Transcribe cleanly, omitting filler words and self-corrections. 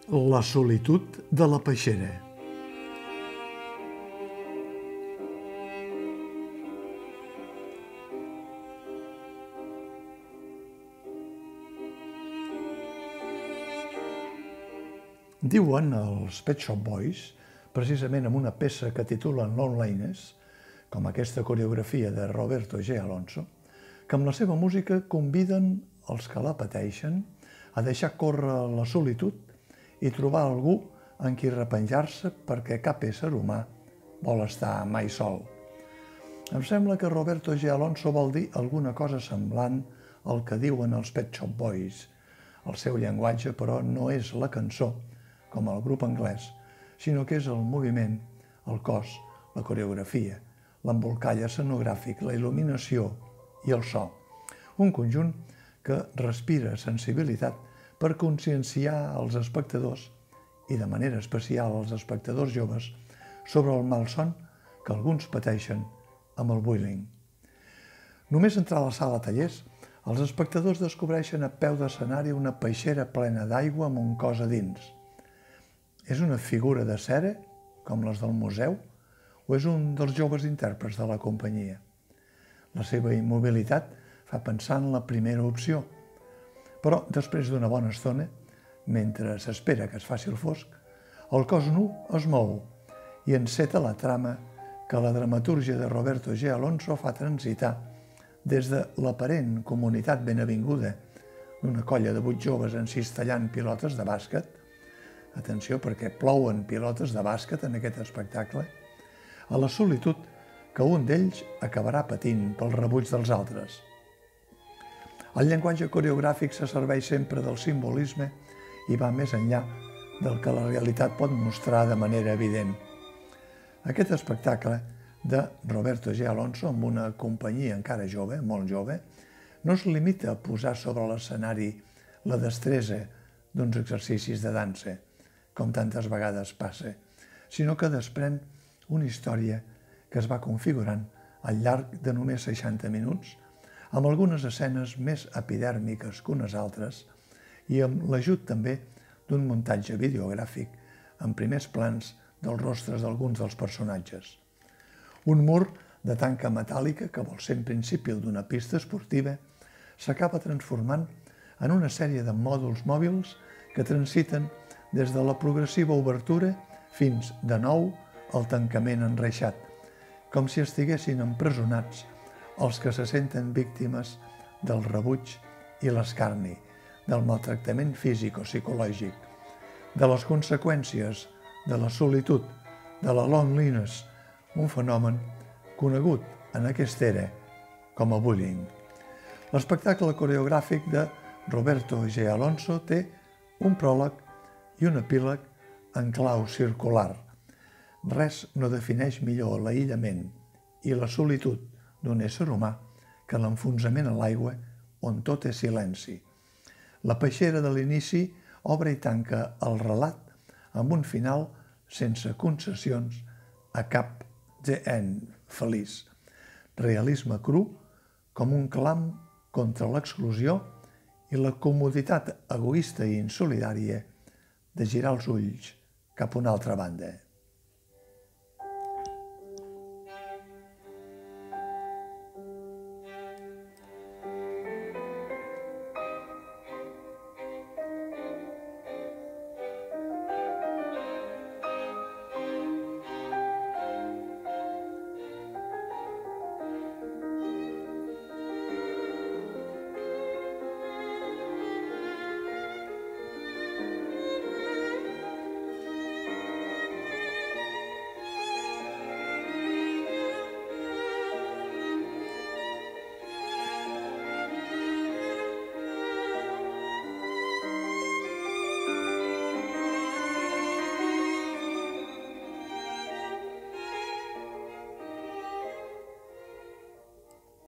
La solitud de la peixera. Diuen els Pet Shop Boys, precisament amb una peça que titulen Loneliness, com aquesta coreografia de Roberto G. Alonso, que amb la seva música conviden els que la pateixen a deixar córrer la solitud i trobar algú en qui repenjar-se perquè cap ésser humà vol estar mai sol. Em sembla que Roberto G. Alonso vol dir alguna cosa semblant al que diuen els Pet Shop Boys. El seu llenguatge, però, no és la cançó, com el grup anglès, sinó que és el moviment, el cos, la coreografia, l'embolcall escenogràfic, la il·luminació i el so. Un conjunt que respira sensibilitat per conscienciar els espectadors, i de manera especial els espectadors joves, sobre el malson que alguns pateixen amb el bullying. Només entrar a la sala tallers, els espectadors descobreixen a peu d'escenari una peixera plena d'aigua amb un cos a dins. És una figura de cera, com les del museu, o és un dels joves intèrprets de la companyia? La seva immobilitat fa pensar en la primera opció, però després d'una bona estona, mentre s'espera que es faci el fosc, el cos nu es mou i enceta la trama que la dramatúrgia de Roberto G. Alonso fa transitar des de l'aparent comunitat benavinguda d'una colla de 8 joves encistellant pilotes de bàsquet, atenció perquè plouen pilotes de bàsquet en aquest espectacle, a la solitud que un d'ells acabarà patint pel rebuig dels altres. El llenguatge coreogràfic se serveix sempre del simbolisme i va més enllà del que la realitat pot mostrar de manera evident. Aquest espectacle de Roberto G. Alonso, amb una companyia encara jove, molt jove, no es limita a posar sobre l'escenari la destresa d'uns exercicis de dansa, com tantes vegades passa, sinó que desprèn una història que es va configurant al llarg de només 60 minuts, amb algunes escenes més epidèrmiques que unes altres i amb l'ajut també d'un muntatge videogràfic amb primers plans dels rostres d'alguns dels personatges. Un mur de tanca metàl·lica que vol ser en principi el d'una pista esportiva s'acaba transformant en una sèrie de mòduls mòbils que transiten des de la progressiva obertura fins, de nou, al tancament enreixat, com si estiguessin empresonats els que se senten víctimes del rebuig i l'escarni, del maltractament físic o psicològic, de les conseqüències de la solitud, de la loneliness, un fenomen conegut en aquesta era com a bullying. L'espectacle coreogràfic de Roberto G. Alonso té un pròleg i un epíleg en clau circular. Res no defineix millor l'aïllament i la solitud d'un ésser humà que l'enfonsament a l'aigua on tot és silenci. La peixera de l'inici obre i tanca el relat amb un final sense concessions a cap the end feliç. Realisme cru com un clam contra l'exclusió i la comoditat egoista i insolidària de girar els ulls cap a una altra banda.